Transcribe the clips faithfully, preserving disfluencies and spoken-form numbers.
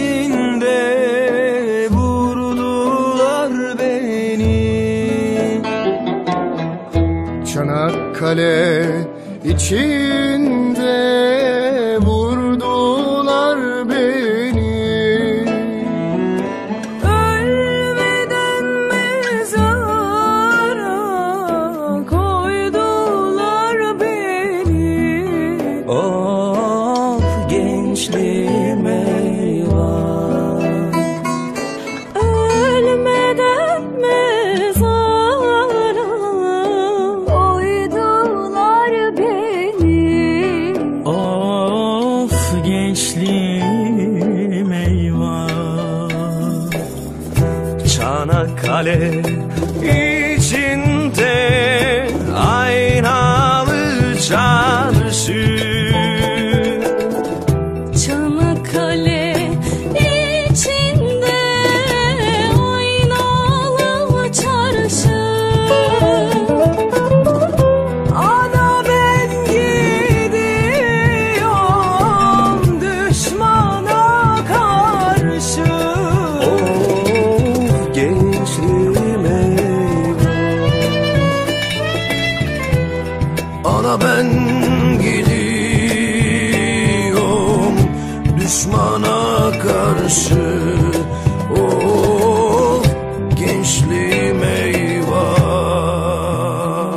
içinde vurdular beni. Çanakkale içinde vurdular beni. Ölmeden mezara koydular beni. Of gençliğim eyvah. Ölmeden mezara koydular beni. Of gençliğim eyvah. Çanakkale içinde aynalı çarşı. Çanakkale içinde aynalı çarşı. Ana ben gidiyorum düşmana karşı. Of gençliğim eyvah. Ana ben gidiyorum düşmana karşı. Of gençliğim eyvah.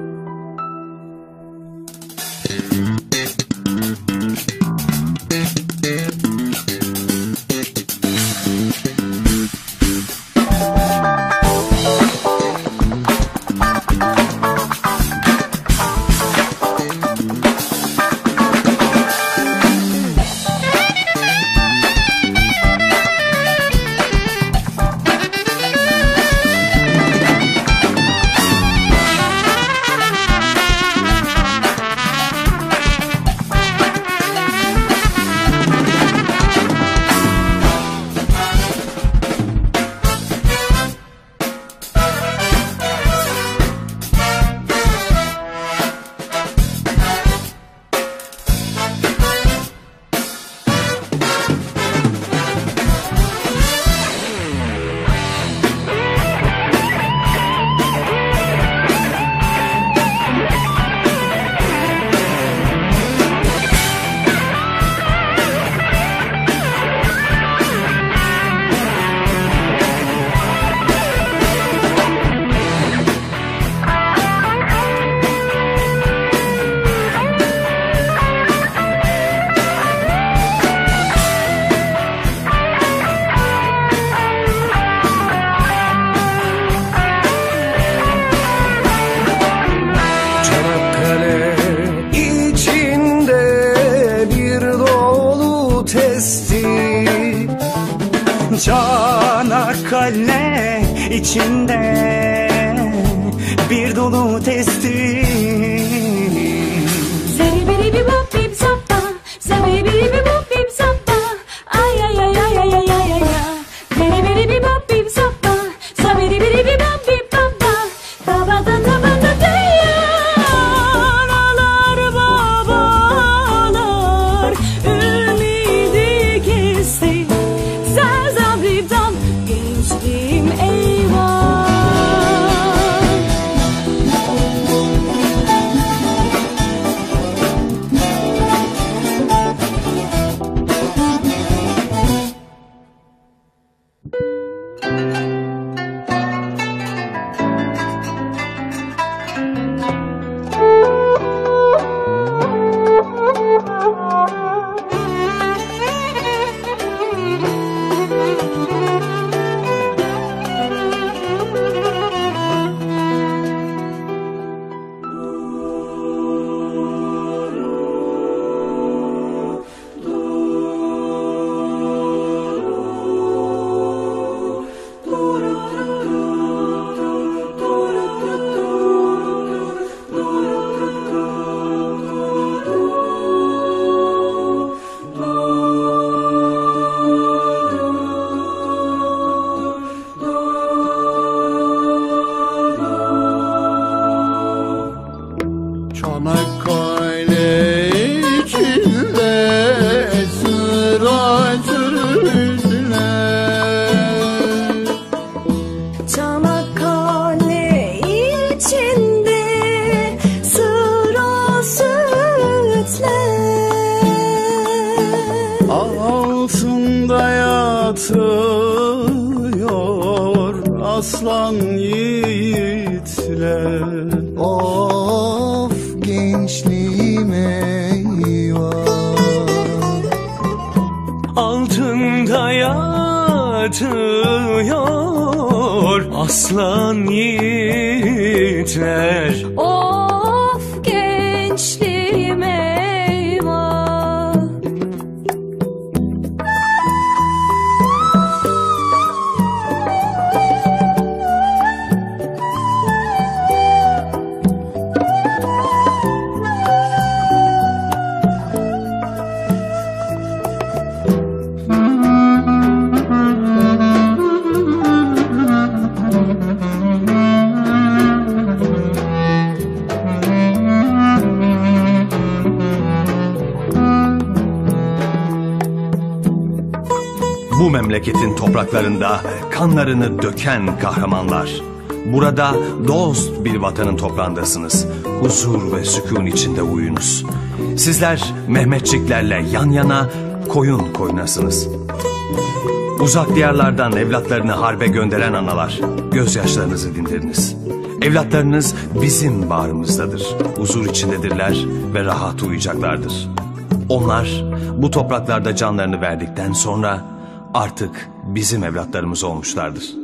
Çanakkale içinde bir dolu testi. Çanakkale içinde bir dolu testi. Zabidi bip bop bip zappa, zabidi bip bop bip zappa, ay ay ay ay ay ay ay ay. Zabidi bip bop bip zappa, zabidi bip bop bip zappa, tabada tabada deya. Analar babalar ümidi kesti, serzabiptan gençliğim eyvah. atıyor aslan yiğitler. Of gençliğime eyvah. Altında yatıyor aslan yiğitler. Of gençliğime eyvah. Bu memleketin topraklarında kanlarını döken kahramanlar. Burada dost bir vatanın toprağındasınız. Huzur ve sükun içinde uyunuz. Sizler Mehmetçiklerle yan yana, koyun koyunasınız. Uzak diyarlardan evlatlarını harbe gönderen analar, gözyaşlarınızı dindiriniz. Evlatlarınız bizim bağrımızdadır. Huzur içindedirler ve rahat uyuyacaklardır. Onlar bu topraklarda canlarını verdikten sonra artık bizim evlatlarımız olmuşlardır.